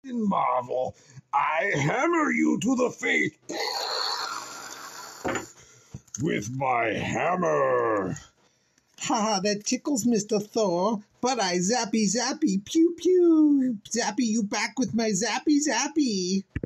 In Marvel, I hammer you to the face with my hammer. Haha, that tickles, Mr. Thor, but I zappy zappy pew pew. Zappy you back with my zappy zappy.